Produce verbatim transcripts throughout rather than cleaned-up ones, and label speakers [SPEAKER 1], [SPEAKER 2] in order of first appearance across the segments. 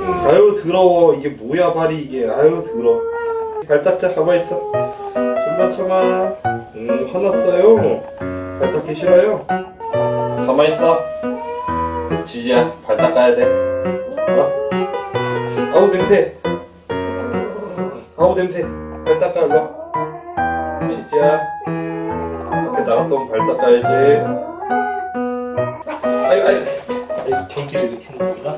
[SPEAKER 1] 아유 더러워. 이게 뭐야 발이 이게. 아유 더러워. 발 닦자. 가만있어. 좀만 참아. 음 화났어요. 발 닦기 싫어요. 가만있어. 지지야 발 닦아야 돼. 어? 아우 냄새. 아우 냄새. 발 닦아 일로. 지지야 밖에 나갔다 오면 발 닦아야지. 아유 아유 아유 전기를 이렇게 켰는구나.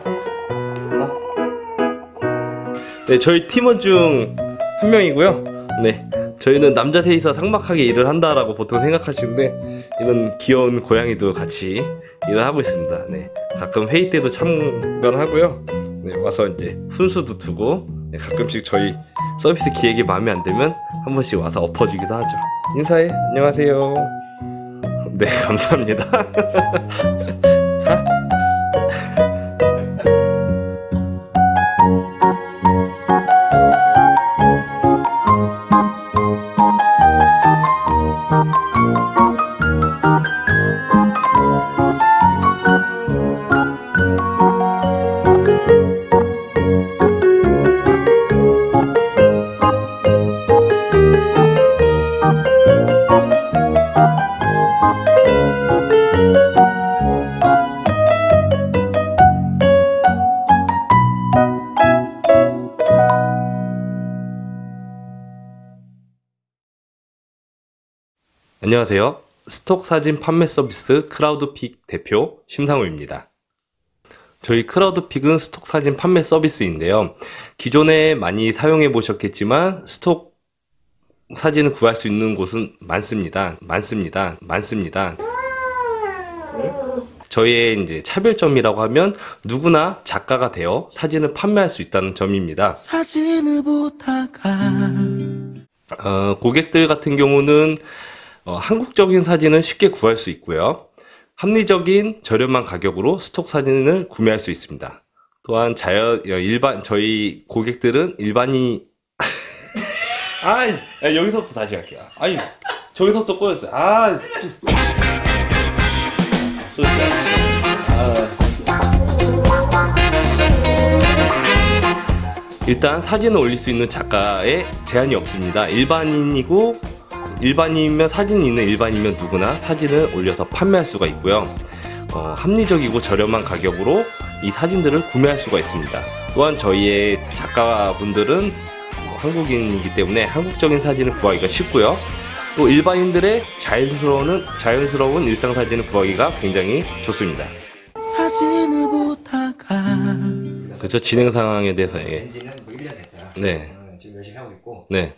[SPEAKER 1] 네, 저희 팀원 중 한 명이고요. 네, 저희는 남자 셋이서 삭막하게 일을 한다라고 보통 생각하시는데 이런 귀여운 고양이도 같이 일을 하고 있습니다. 네, 가끔 회의 때도 참관하고요. 네, 와서 이제 훈수도 두고 네, 가끔씩 저희 서비스 기획이 마음에 안 들면 한 번씩 와서 엎어주기도 하죠. 인사해. 안녕하세요. 네, 감사합니다. 안녕하세요. 스톡 사진 판매 서비스 크라우드픽 대표 심상우입니다. 저희 크라우드픽은 스톡 사진 판매 서비스인데요. 기존에 많이 사용해 보셨겠지만 스톡 사진을 구할 수 있는 곳은 많습니다. 많습니다. 많습니다. 저희의 이제 차별점이라고 하면 누구나 작가가 되어 사진을 판매할 수 있다는 점입니다. 사진을 보다가 어, 고객들 같은 경우는 어, 한국적인 사진을 쉽게 구할 수 있고요. 합리적인 저렴한 가격으로 스톡 사진을 구매할 수 있습니다. 또한 자연 일반 저희 고객들은 일반이 아 여기서부터 다시 할게요. 아니 저기서부터 꺼였어요. 아, 아. 일단 사진을 올릴 수 있는 작가에 제한이 없습니다. 일반인이고 일반인이면 사진이 있는 일반인이면 누구나 사진을 올려서 판매할 수가 있고요. 어, 합리적이고 저렴한 가격으로 이 사진들을 구매할 수가 있습니다. 또한 저희의 작가분들은 뭐 한국인이기 때문에 한국적인 사진을 구하기가 쉽고요. 또 일반인들의 자연스러운, 자연스러운 일상 사진을 구하기가 굉장히 좋습니다. 사진을 보다가 그렇죠. 진행 상황에 대해서 예.
[SPEAKER 2] 엔진은 뭐 일 년 됐어요.
[SPEAKER 1] 네.
[SPEAKER 2] 음, 지금 열심히 하고 있고.
[SPEAKER 1] 네.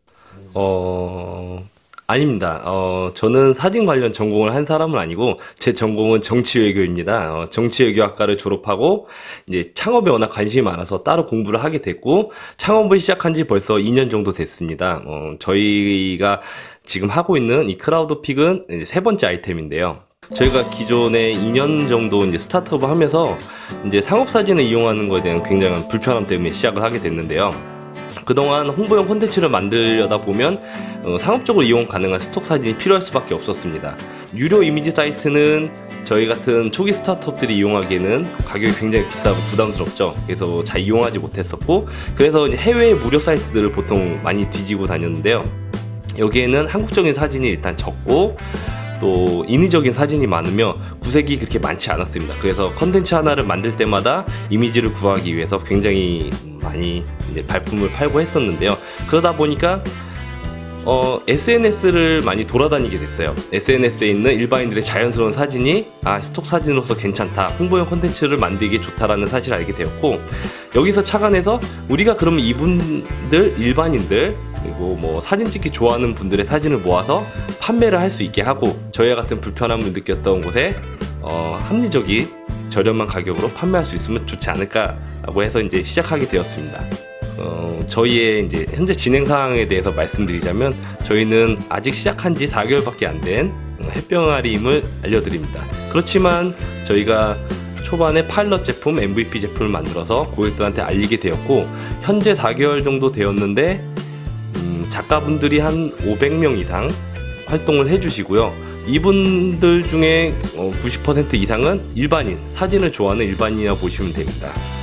[SPEAKER 1] 어... 아닙니다. 어, 저는 사진 관련 전공을 한 사람은 아니고 제 전공은 정치외교입니다. 어, 정치외교학과를 졸업하고 이제 창업에 워낙 관심이 많아서 따로 공부를 하게 됐고 창업을 시작한 지 벌써 이 년 정도 됐습니다. 어, 저희가 지금 하고 있는 이 크라우드픽은 이제 세 번째 아이템인데요. 저희가 기존에 이 년 정도 이제 스타트업을 하면서 이제 상업 사진을 이용하는 것에 대한 굉장한 불편함 때문에 시작을 하게 됐는데요. 그동안 홍보용 콘텐츠를 만들려다 보면 어, 상업적으로 이용 가능한 스톡 사진이 필요할 수밖에 없었습니다. 유료 이미지 사이트는 저희 같은 초기 스타트업들이 이용하기에는 가격이 굉장히 비싸고 부담스럽죠. 그래서 잘 이용하지 못했었고 그래서 이제 해외 무료 사이트들을 보통 많이 뒤지고 다녔는데요. 여기에는 한국적인 사진이 일단 적고 또 인위적인 사진이 많으며 구색이 그렇게 많지 않았습니다. 그래서 컨텐츠 하나를 만들 때마다 이미지를 구하기 위해서 굉장히 많이 이제 발품을 팔고 했었는데요. 그러다 보니까 어, 에스엔에스를 많이 돌아다니게 됐어요. 에스엔에스에 있는 일반인들의 자연스러운 사진이 아 스톡 사진으로서 괜찮다, 홍보용 콘텐츠를 만들기에 좋다라는 사실을 알게 되었고 여기서 착안해서 우리가 그러면 이분들 일반인들 그리고 뭐 사진 찍기 좋아하는 분들의 사진을 모아서 판매를 할 수 있게 하고 저희와 같은 불편함을 느꼈던 곳에 어, 합리적인 저렴한 가격으로 판매할 수 있으면 좋지 않을까라고 해서 이제 시작하게 되었습니다. 어, 저희의 이제 현재 진행 상황에 대해서 말씀드리자면 저희는 아직 시작한 지 사 개월밖에 안 된 햇병아리임을 알려드립니다. 그렇지만 저희가 초반에 파일럿 제품, 엠브이피 제품을 만들어서 고객들한테 알리게 되었고 현재 사 개월 정도 되었는데 음, 작가분들이 한 오백 명 이상 활동을 해주시고요. 이분들 중에 구십 퍼센트 이상은 일반인, 사진을 좋아하는 일반인이라고 보시면 됩니다.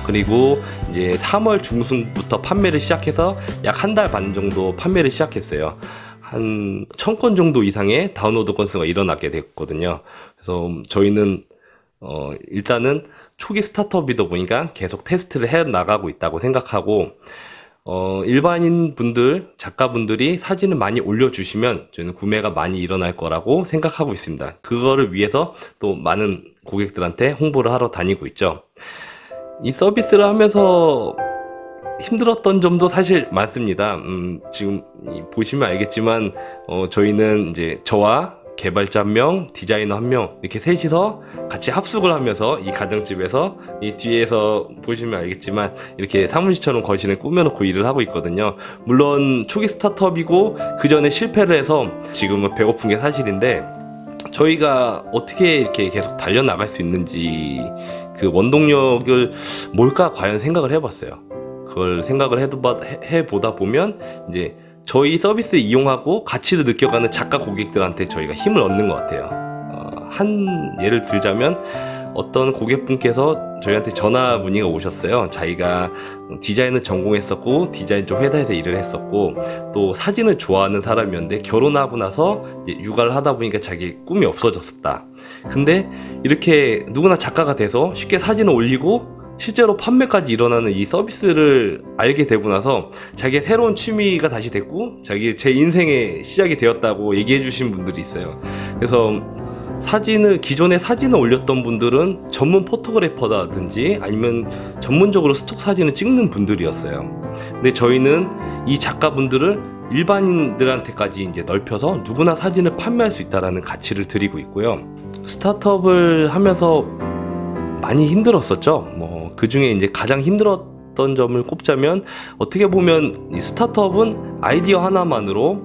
[SPEAKER 1] 그리고 이제 삼월 중순부터 판매를 시작해서 약 한 달 반 정도 판매를 시작했어요. 한 천 건 정도 이상의 다운로드 건수가 일어나게 됐거든요. 그래서 저희는 어 일단은 초기 스타트업이다 보니까 계속 테스트를 해 나가고 있다고 생각하고, 어 일반인 분들, 작가분들이 사진을 많이 올려주시면 저는 구매가 많이 일어날 거라고 생각하고 있습니다. 그거를 위해서 또 많은 고객들한테 홍보를 하러 다니고 있죠. 이 서비스를 하면서 힘들었던 점도 사실 많습니다. 음, 지금 보시면 알겠지만, 어, 저희는 이제 저와 개발자 한 명, 디자이너 한 명, 이렇게 셋이서 같이 합숙을 하면서 이 가정집에서 이 뒤에서 보시면 알겠지만 이렇게 사무실처럼 거실에 꾸며놓고 일을 하고 있거든요. 물론 초기 스타트업이고 그 전에 실패를 해서 지금은 배고픈 게 사실인데, 저희가 어떻게 이렇게 계속 달려나갈 수 있는지 그 원동력을 뭘까 과연 생각을 해봤어요. 그걸 생각을 해보다, 해보다 보면 이제 저희 서비스 이용하고 가치를 느껴가는 작가 고객들한테 저희가 힘을 얻는 것 같아요. 어, 한 예를 들자면 어떤 고객분께서 저희한테 전화 문의가 오셨어요. 자기가 디자인을 전공했었고 디자인 쪽 회사에서 일을 했었고 또 사진을 좋아하는 사람이었는데 결혼하고 나서 육아를 하다 보니까 자기 꿈이 없어졌었다. 근데 이렇게 누구나 작가가 돼서 쉽게 사진을 올리고 실제로 판매까지 일어나는 이 서비스를 알게 되고 나서 자기의 새로운 취미가 다시 됐고 자기 제 인생의 시작이 되었다고 얘기해 주신 분들이 있어요. 그래서 사진을 기존에 사진을 올렸던 분들은 전문 포토그래퍼라든지 아니면 전문적으로 스톡 사진을 찍는 분들이었어요. 근데 저희는 이 작가분들을 일반인들한테까지 이제 넓혀서 누구나 사진을 판매할 수 있다는 가치를 드리고 있고요. 스타트업을 하면서 많이 힘들었었죠. 뭐 그 중에 이제 가장 힘들었던 점을 꼽자면, 어떻게 보면 이 스타트업은 아이디어 하나만으로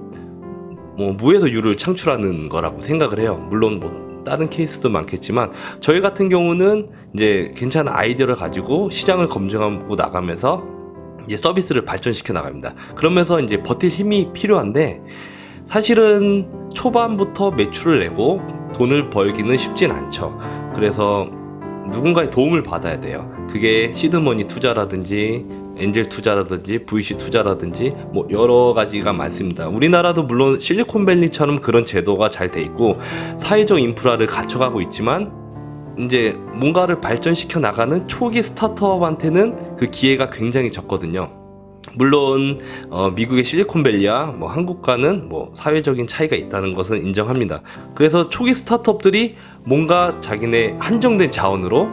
[SPEAKER 1] 뭐 무에서 유를 창출하는 거라고 생각을 해요. 물론 뭐 다른 케이스도 많겠지만 저희 같은 경우는 이제 괜찮은 아이디어를 가지고 시장을 검증하고 나가면서 이제 서비스를 발전시켜 나갑니다. 그러면서 이제 버틸 힘이 필요한데, 사실은 초반부터 매출을 내고 돈을 벌기는 쉽진 않죠. 그래서 누군가의 도움을 받아야 돼요. 그게 시드머니 투자라든지 엔젤 투자라든지 브이씨 투자라든지 뭐 여러 가지가 많습니다. 우리나라도 물론 실리콘밸리처럼 그런 제도가 잘 돼 있고 사회적 인프라를 갖춰가고 있지만, 이제 뭔가를 발전시켜 나가는 초기 스타트업한테는 그 기회가 굉장히 적거든요. 물론 어, 미국의 실리콘밸리와 뭐 한국과는 뭐 사회적인 차이가 있다는 것은 인정합니다. 그래서 초기 스타트업들이 뭔가 자기네 한정된 자원으로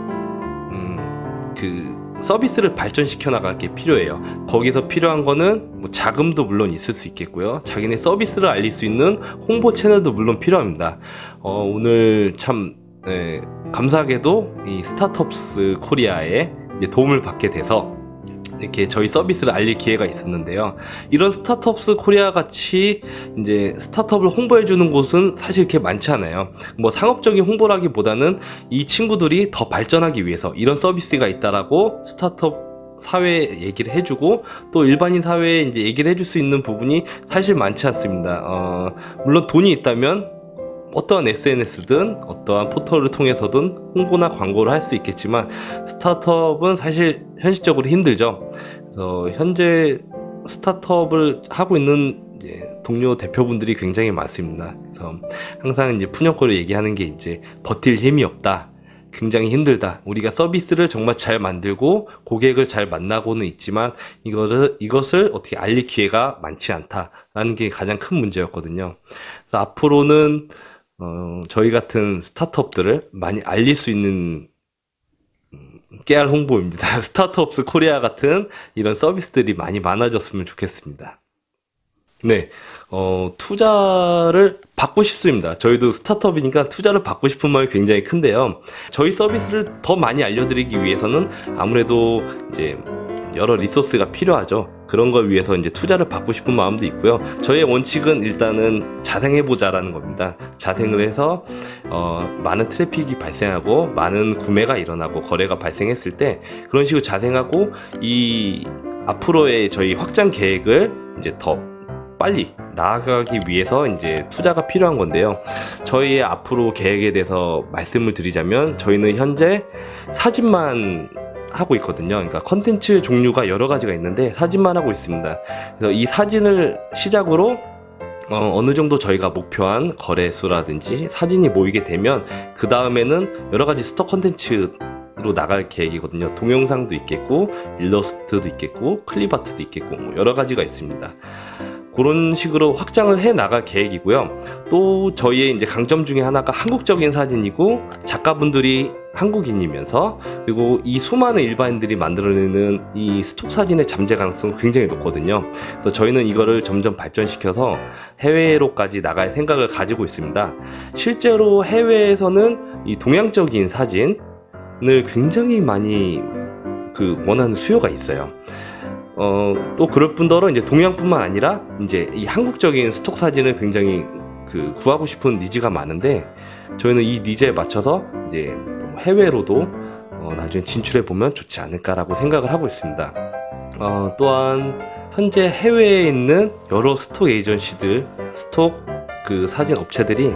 [SPEAKER 1] 음, 그 서비스를 발전시켜 나갈 게 필요해요. 거기서 필요한 거는 뭐 자금도 물론 있을 수 있겠고요. 자기네 서비스를 알릴 수 있는 홍보 채널도 물론 필요합니다. 어, 오늘 참 네, 감사하게도 이 스타트업스 코리아에 이제 도움을 받게 돼서 이렇게 저희 서비스를 알릴 기회가 있었는데요. 이런 스타트업스 코리아 같이 이제 스타트업을 홍보해주는 곳은 사실 이렇게 많지 않아요. 뭐 상업적인 홍보라기보다는 이 친구들이 더 발전하기 위해서 이런 서비스가 있다라고 스타트업 사회에 얘기를 해주고 또 일반인 사회에 이제 얘기를 해줄 수 있는 부분이 사실 많지 않습니다. 어, 물론 돈이 있다면 어떠한 에스엔에스든 어떠한 포털을 통해서든 홍보나 광고를 할 수 있겠지만 스타트업은 사실 현실적으로 힘들죠. 그래서 현재 스타트업을 하고 있는 이제 동료 대표분들이 굉장히 많습니다. 그래서 항상 이제 푸념코를 얘기하는 게 이제 버틸 힘이 없다, 굉장히 힘들다. 우리가 서비스를 정말 잘 만들고 고객을 잘 만나고는 있지만 이거를, 이것을 어떻게 알릴 기회가 많지 않다라는 게 가장 큰 문제였거든요. 그래서 앞으로는 어, 저희 같은 스타트업들을 많이 알릴 수 있는 음, 깨알 홍보입니다. 스타트업스 코리아 같은 이런 서비스들이 많이 많아졌으면 좋겠습니다. 네, 어, 투자를 받고 싶습니다. 저희도 스타트업이니까 투자를 받고 싶은 마음이 굉장히 큰데요. 저희 서비스를 더 많이 알려드리기 위해서는 아무래도 이제 여러 리소스가 필요하죠. 그런 걸 위해서 이제 투자를 받고 싶은 마음도 있고요. 저의 원칙은 일단은 자생해보자라는 겁니다. 자생을 해서 어, 많은 트래픽이 발생하고 많은 구매가 일어나고 거래가 발생했을 때 그런 식으로 자생하고 이 앞으로의 저희 확장 계획을 이제 더 빨리 나아가기 위해서 이제 투자가 필요한 건데요. 저희의 앞으로 계획에 대해서 말씀을 드리자면 저희는 현재 사진만 하고 있거든요. 그러니까 컨텐츠 종류가 여러 가지가 있는데 사진만 하고 있습니다. 그래서 이 사진을 시작으로 어, 어느 정도 저희가 목표한 거래수라든지 사진이 모이게 되면 그 다음에는 여러 가지 스톡 컨텐츠로 나갈 계획이거든요. 동영상도 있겠고 일러스트도 있겠고 클립아트도 있겠고 뭐 여러 가지가 있습니다. 그런 식으로 확장을 해 나갈 계획이고요. 또 저희의 이제 강점 중에 하나가 한국적인 사진이고 작가분들이 한국인이면서 그리고 이 수많은 일반인들이 만들어내는 이 스톡 사진의 잠재 가능성은 굉장히 높거든요. 그래서 저희는 이거를 점점 발전시켜서 해외로까지 나갈 생각을 가지고 있습니다. 실제로 해외에서는 이 동양적인 사진을 굉장히 많이 그 원하는 수요가 있어요. 어, 또 그럴 뿐더러 이제 동양뿐만 아니라 이제 이 한국적인 스톡 사진을 굉장히 그 구하고 싶은 니즈가 많은데 저희는 이 니즈에 맞춰서 이제 해외로도 어, 나중에 진출해 보면 좋지 않을까라고 생각을 하고 있습니다. 어, 또한 현재 해외에 있는 여러 스톡 에이전시들, 스톡 그 사진 업체들이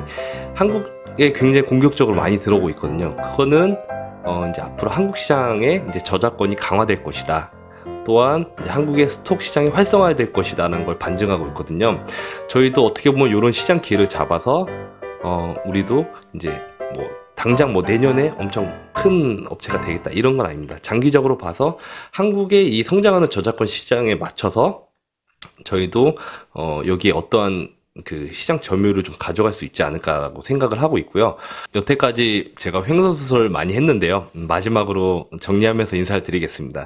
[SPEAKER 1] 한국에 굉장히 공격적으로 많이 들어오고 있거든요. 그거는 어, 이제 앞으로 한국 시장에 이제 저작권이 강화될 것이다. 또한 한국의 스톡 시장이 활성화될 것이라는 걸 반증하고 있거든요. 저희도 어떻게 보면 이런 시장 기회를 잡아서 어, 우리도 이제 뭐 당장 뭐 내년에 엄청 큰 업체가 되겠다 이런 건 아닙니다. 장기적으로 봐서 한국의 이 성장하는 저작권 시장에 맞춰서 저희도 어, 여기에 어떠한 그 시장 점유율을 좀 가져갈 수 있지 않을까라고 생각을 하고 있고요. 여태까지 제가 횡설수설 많이 했는데요. 마지막으로 정리하면서 인사를 드리겠습니다.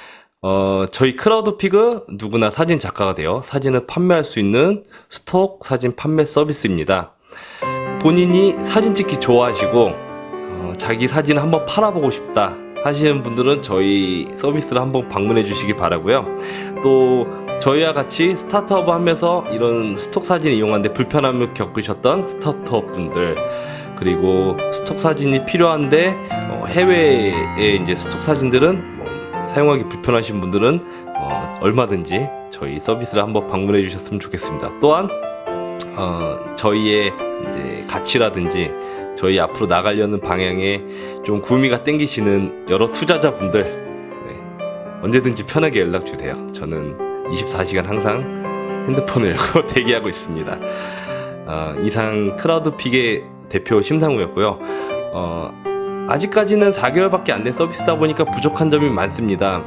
[SPEAKER 1] 어, 저희 크라우드피그 누구나 사진 작가가 되어 사진을 판매할 수 있는 스톡 사진 판매 서비스입니다. 본인이 사진 찍기 좋아하시고 어, 자기 사진을 한번 팔아보고 싶다 하시는 분들은 저희 서비스를 한번 방문해 주시기 바라고요. 또 저희와 같이 스타트업 하면서 이런 스톡 사진 이용하는데 불편함을 겪으셨던 스타트업 분들, 그리고 스톡 사진이 필요한데 어, 해외의 이제 스톡 사진들은 뭐 사용하기 불편하신 분들은 어, 얼마든지 저희 서비스를 한번 방문해 주셨으면 좋겠습니다. 또한 어, 저희의 이제 가치라든지 저희 앞으로 나가려는 방향에 좀 구미가 땡기시는 여러 투자자분들, 네, 언제든지 편하게 연락 주세요. 저는 이십사 시간 항상 핸드폰을 열고 대기하고 있습니다. 어, 이상 크라우드픽의 대표 심상우였고요. 어, 아직까지는 사 개월밖에 안 된 서비스다 보니까 부족한 점이 많습니다.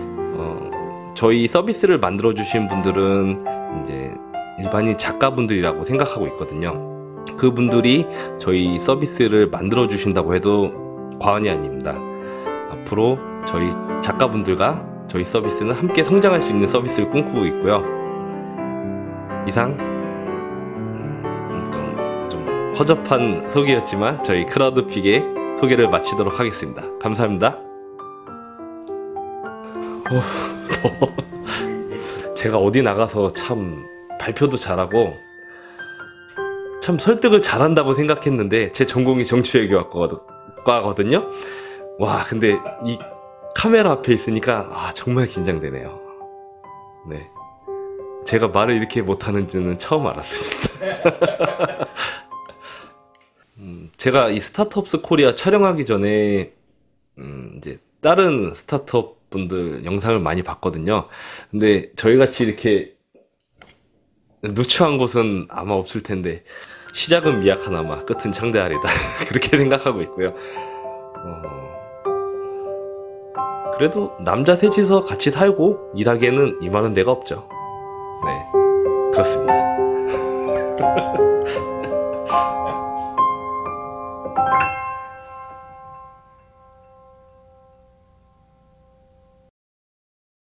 [SPEAKER 1] 어, 저희 서비스를 만들어 주신 분들은 이제 일반인 작가분들이라고 생각하고 있거든요. 그분들이 저희 서비스를 만들어 주신다고 해도 과언이 아닙니다. 앞으로 저희 작가분들과 저희 서비스는 함께 성장할 수 있는 서비스를 꿈꾸고 있고요. 이상 음, 좀, 좀 허접한 소개였지만 저희 크라우드픽의 소개를 마치도록 하겠습니다. 감사합니다. 어, 더워. 제가 어디 나가서 참 발표도 잘하고 참 설득을 잘한다고 생각했는데 제 전공이 정치외교학과거든요. 와, 근데 이 카메라 앞에 있으니까 아, 정말 긴장되네요. 네, 제가 말을 이렇게 못하는 줄은 처음 알았습니다. 음, 제가 이 스타트업스 코리아 촬영하기 전에 음, 이제 다른 스타트업 분들 영상을 많이 봤거든요. 근데 저희같이 이렇게 누추한 곳은 아마 없을 텐데 시작은 미약하나마 끝은 창대하리다 그렇게 생각하고 있고요. 어, 그래도 남자 셋이서 같이 살고 일하기에는 이만한 데가 없죠. 네, 그렇습니다.